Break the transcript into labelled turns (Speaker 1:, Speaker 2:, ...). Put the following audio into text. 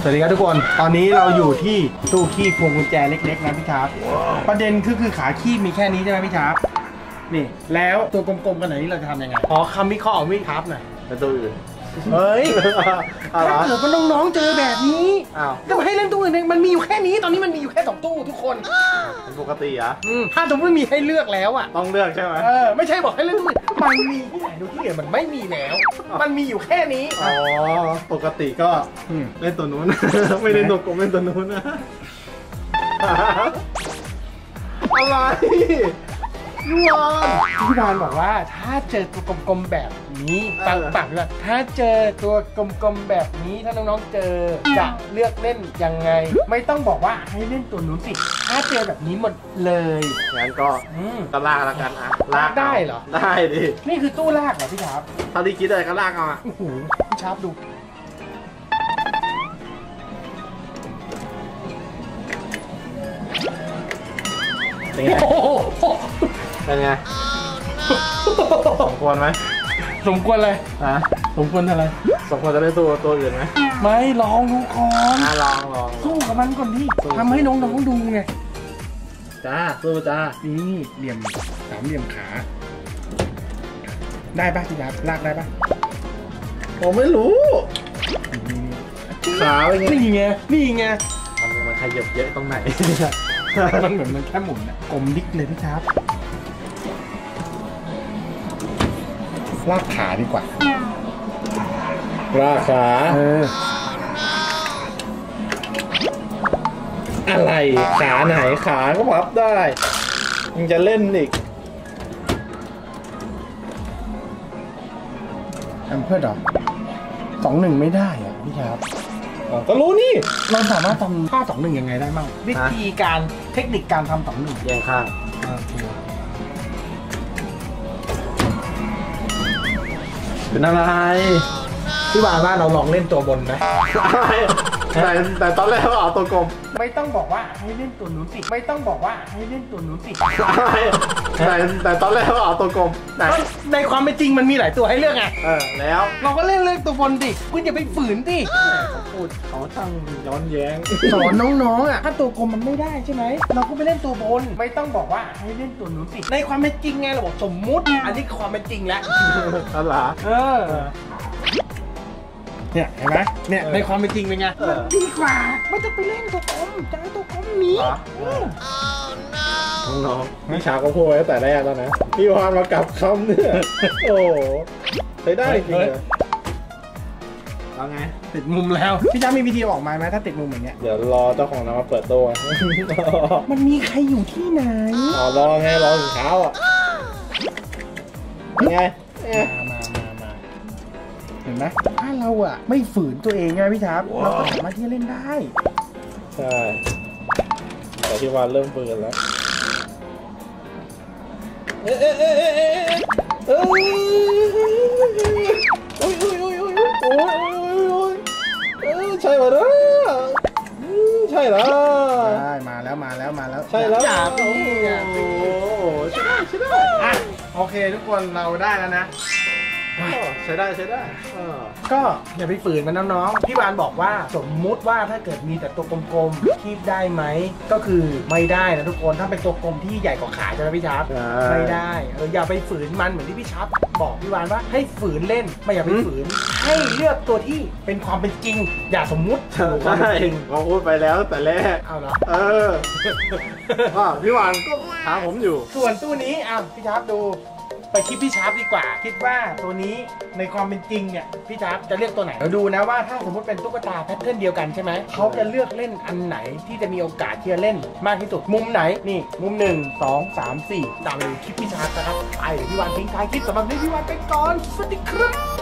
Speaker 1: สวัสดีครับทุกคนตอนนี้เราอยู่ที่ตู้คีบพวงกุญแจเล็กๆนะพี่ชาร์ปประเด็นคือขาคีบมีแค่นี้ใช่ไหมพี่ชาร์ปนี่แล้วตัวกลมๆกันไหนนี่เราจะทำยังไงขอคำวิเคราะห์ของพี่ชาร์ปหน่อย
Speaker 2: เป็นตัวอื่น
Speaker 1: เฮ้ยถ้าเกิดว่าน้องๆเจอแบบนี้จะมาให้เล่นตู้อื่นมันมีอยู่แค่นี้ตอนนี้มันมีอยู่แค่2ตู้ทุกคน
Speaker 2: เป็นปกติอ่ะ
Speaker 1: ถ้าสมมติมีให้เลือกแล้วอ่ะ
Speaker 2: ต้องเลือกใช่ไหม
Speaker 1: ไม่ใช่บอกให้เล่นตู้อื่นมันมีที่ไหนดูที่อื่นมันไม่มีแล้วมันมีอยู่แค่นี้
Speaker 2: อ๋อปกติก็เล่นตัวนู้นไม่เล่นตัวกลมเล่นตัวนู้นนะอะไร
Speaker 1: พี่วานบอกว่าถ้าเจอตัวกลมๆแบบนี้ปังๆเลยถ้าเจอตัวกลมๆแบบนี้ถ้าน้องๆเจอจะเลือกเล่นยังไงไม่ต้องบอกว่าให้เล่นตัวนู้นสิถ้าเจอแบบนี้หมดเลย
Speaker 2: งั้นก็ลากละกันอ่ะ
Speaker 1: ลากได้เหรอ
Speaker 2: ได้ดิ
Speaker 1: นี่คือตู้ลากเหรอพี่ชาร์ป
Speaker 2: ถ้าที่คิดอะไรก็ลากเอาอ่ะ
Speaker 1: โอ้โหพี่ชาร์ปดู
Speaker 2: เป็นไงเป็นไงสมควรไหม
Speaker 1: สมควรเลยสมควรอะไร
Speaker 2: สมควรจะได้ตัวอื่นไหม
Speaker 1: ไม่ลองดูก่อน
Speaker 2: ลอง
Speaker 1: สู้กับมันก่อนที่ทำให้น้องๆดูไง
Speaker 2: จ้าสู้จ้า
Speaker 1: นี่เหลี่ยมสามเหลี่ยมขาได้ป่ะพี่ยับลากได้ป่ะ
Speaker 2: ผมไม่รู้ขาเป็นไง
Speaker 1: นี่ไง
Speaker 2: มันขยับเยอะตรงไหน
Speaker 1: มันเหมือนมันแค่หมุนนะกลมดิ๊กเลยพี่ชาร์ปลากขาดีกว่า
Speaker 2: ลากขาอะไรขาไหนขาก็พับได้ยังจะเล่นอีก
Speaker 1: เพื่อดอก2-1ไม่ได้อ่ะพี่ชาร์ป
Speaker 2: ก็รู้นี่
Speaker 1: เราสามารถทำท่า2-1ยังไงได้บ้างวิธีการเทคนิคการทำ2-1
Speaker 2: แยงข้างเป็นอะไร
Speaker 1: พี่วานว่าเราลองเล่นตัวบนไหม
Speaker 2: แต่ตอนแรกเราเอาตัวกลม
Speaker 1: ไม่ต้องบอกว่าให้เล่นตัวนู้นสิไม่ต้องบอกว่าให้เล่นตัวนู้นสิ
Speaker 2: แต่ตอนแรกเราเอาตัวกลม
Speaker 1: ในความเป็นจริงมันมีหลายตัวให้เลือกไง
Speaker 2: แล้ว
Speaker 1: เราก็เล่นตัวบนดิคุณอย่าไปฝืนดิ
Speaker 2: พูดเขาตั้งย้อนแย้ง
Speaker 1: สอนน้องๆอ่ะถ้าตัวกลมมันไม่ได้ใช่ไหมเราก็ไปเล่นตัวบนไม่ต้องบอกว่าให้เล่นตัวนู้นสิในความเป็นจริงไงเราบอกสมมุติอันนี้ความเป็นจริงแล้ว
Speaker 2: อะไร
Speaker 1: เนี่ยเห็นไหมเนี่ยในความเป็นจริงเป็นไงดีกว่าไม่ต้องไปเล่นตัวกลมจะเอาตัวกลมนี้
Speaker 2: น้องพี่ชาก็พูดไว้แต่แรกแล้วนะพี่วานมากับคำเนี่ยโอ้ใช้ได้จริงเลยเอาไง
Speaker 1: ติดมุมแล้วพี่จ้ามีวิธีออกมาไหมถ้าติดมุมอย่างเงี้ย
Speaker 2: เดี๋ยวรอเจ้าของน้ำมาเปิดตัว
Speaker 1: มันมีใครอยู่ที่ไหน
Speaker 2: รอไงรอถึงเช้าอ่ะไง
Speaker 1: มาเห็นไหมถ้าเราอ่ะไม่ฝืนตัวเองไงพี่ชาร์ปเราก็สามารถที่จะเล่นได้
Speaker 2: ใช่แต่ที่วานเริ่มฝืนแล้วใช่ป่ะนะใช่แล้ว
Speaker 1: มาแล้ว
Speaker 2: ใช่แล้ว
Speaker 1: อย่าพี่ใช่ได้โอเคทุกคนเราได้แล้วนะ
Speaker 2: ใช้ได้
Speaker 1: ก็อย่าไปฝืนมันน้องๆพี่วานบอกว่าสมมุติว่าถ้าเกิดมีแต่ตัวกลมๆคีบได้ไหมก็คือไม่ได้นะทุกคนถ้าเป็นตัวกลมที่ใหญ่กว่าขาใช่ไหมพี่ชาร์ปไม่ได้อย่าไปฝืนมันเหมือนที่พี่ชาร์ปบอกพี่วานว่าให้ฝืนเล่นไม่อย่าไปฝืนให้เลือกตัวที่เป็นความเป็นจริงอย่าสมมุติ
Speaker 2: ใช่เราพูดไปแล้วแต่แรก
Speaker 1: เอาเหรอ
Speaker 2: พี่วานก็ถามผมอยู่
Speaker 1: ส่วนตู้นี้พี่ชาร์ปดูไปคิดพี่ชาร์ปดีกว่าคิดว่าตัวนี้ในความเป็นจริงเนี่ยพี่ชาร์ปจะเลือกตัวไหนเราดูนะว่าถ้าสมมติเป็นตุ๊กตาแพทเทิร์นเดียวกันใช่ไหมเขาจะเลือกเล่นอันไหนที่จะมีโอกาสที่จะเล่นมากที่สุดมุมไหนนี่มุม1 2 3 4ตามไปดูคลิปพี่ชาร์ปนะครับไปเดี๋ยวพี่วานทิ้งท้ายคลิปสำหรับนี้พี่วานไปก่อนสวัสดีครับ